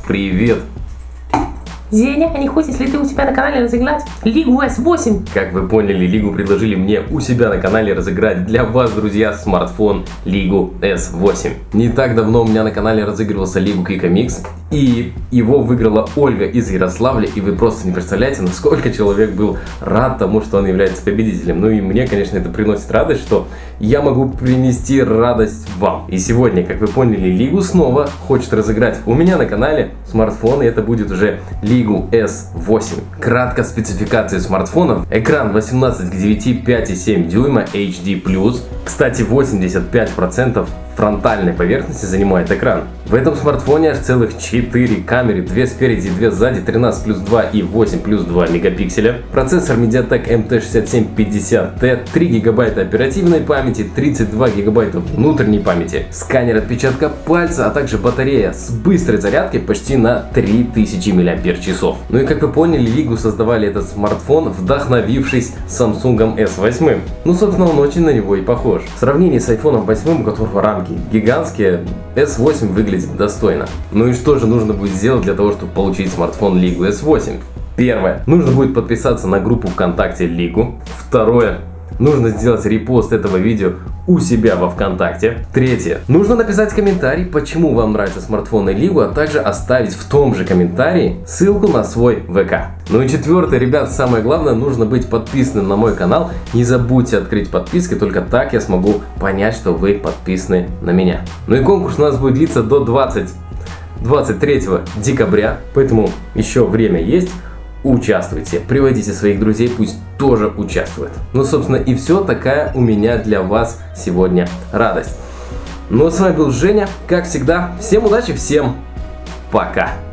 Привет! Зеня, а не хочешь ли ты у себя на канале разыграть Лигу S8? Как вы поняли, Лигу предложили мне у себя на канале разыграть для вас, друзья, смартфон Лигу S8. Не так давно у меня на канале разыгрывался Лигу Кикамикс, и его выиграла Ольга из Ярославля, и вы просто не представляете, насколько человек был рад тому, что он является победителем. Ну и мне, конечно, это приносит радость, что я могу принести радость вам. И сегодня, как вы поняли, Лигу снова хочет разыграть у меня на канале смартфон, и это будет уже Лигу S8. Кратко спецификации смартфонов. Экран 18:9, 5,7 дюйма, HD+. Кстати, 85% фронтальной поверхности занимает экран. В этом смартфоне аж целых 4 камеры, 2 спереди, 2 сзади, 13+2 и 8+2 мегапикселя. Процессор MediaTek MT6750T, 3 гигабайта оперативной памяти, 32 гигабайта внутренней памяти, сканер отпечатка пальца, а также батарея с быстрой зарядкой почти на 3000 мАч. Ну и как вы поняли, Лигу создавали этот смартфон, вдохновившись Samsung S8. Ну, собственно, он очень на него и похож. В сравнении с iPhone 8, у которого рамки гигантские, S8 выглядит достойно. Ну и что же нужно будет сделать для того, чтобы получить смартфон Лигу S8? Первое. Нужно будет подписаться на группу ВКонтакте Лигу. Второе. Нужно сделать репост этого видео у себя во ВКонтакте. Третье. Нужно написать комментарий, почему вам нравятся смартфоны Лигу, а также оставить в том же комментарии ссылку на свой ВК. Ну и четвертое, ребят, самое главное, нужно быть подписанным на мой канал. Не забудьте открыть подписки, только так я смогу понять, что вы подписаны на меня. Ну и конкурс у нас будет длиться до 23 декабря, поэтому еще время есть. Участвуйте, приводите своих друзей, пусть тоже участвуют. Ну, собственно, и все. Такая у меня для вас сегодня радость. Ну, а с вами был Женя, как всегда. Всем удачи, всем пока.